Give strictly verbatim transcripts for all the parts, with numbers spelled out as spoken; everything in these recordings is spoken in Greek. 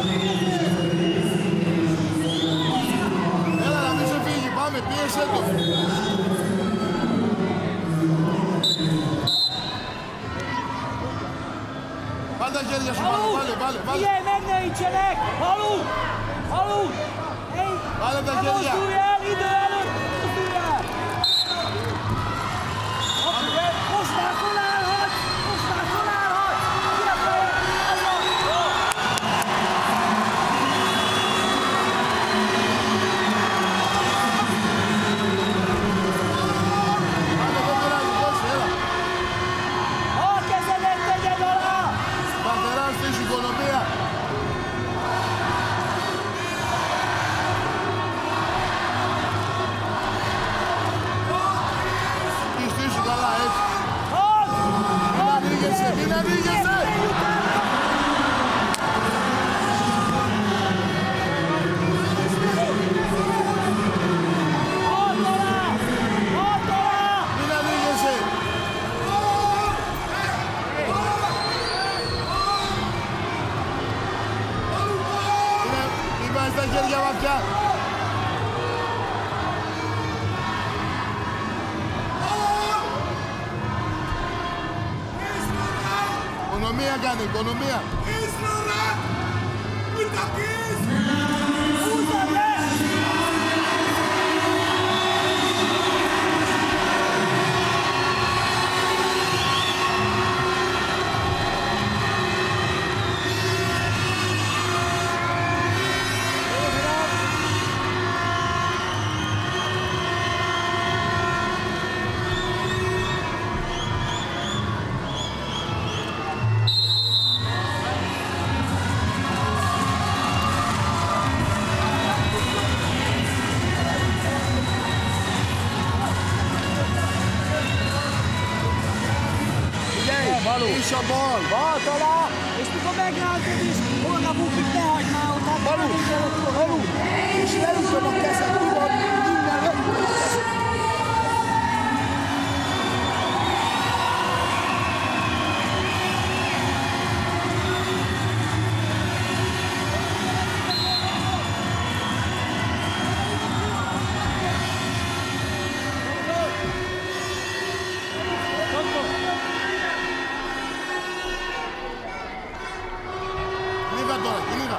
Έλα να μην σε φύγει, πάμε, πίεσέ το. Βάλε τα χέρια σου, βάλε, βάλε, βάλε. Figyelj meg, ne ütsenek! Halud! Halud! Βάλε τα χέρια. Mozdulj el, idő előtt mozdulj el! Most már fölállhatsz! Most már fölállhatsz! Ki a fejed? Jó! A kezedet tegyed alá! Πατεράς της οικονομία. Στήσου καλά, έτσι. Μην ανοίγεσαι, μην ανοίγεσαι. Μην ανοίγεσαι. Μην βάζεις τα χέρια βαθιά. Οικονομία κάνει, οικονομία. Is a bal! Balt alá! És mikor megrántod is, holnap úgyhogy ne hagyd már ott, hát Balú! Balú! És leütöm a kezed, tudod, innen leütöm a kezed. Τώρα, κινήτα.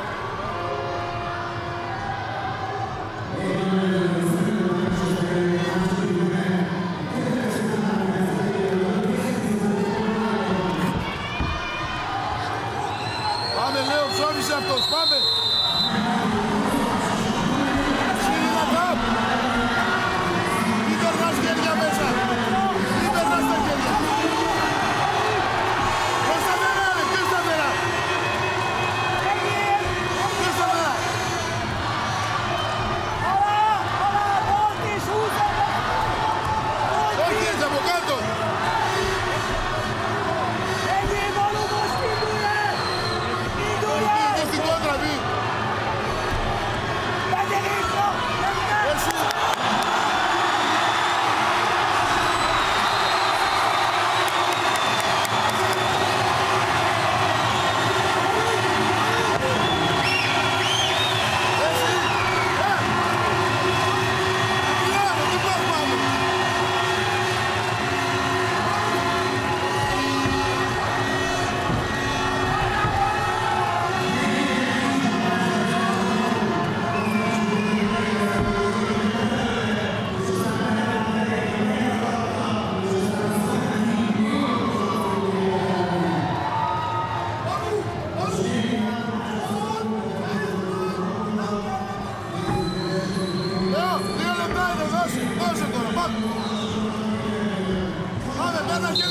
Πάμε, λέω, ψώμισε αυτός, πάμε. Σύνδυνα κάπου. Μην περνάς χέρια μέσα. Μην περνάς τα χέρια. Πώς τα μέρα, ρε, ποιος τα μέρα. Πάμε, πέρα χέρια.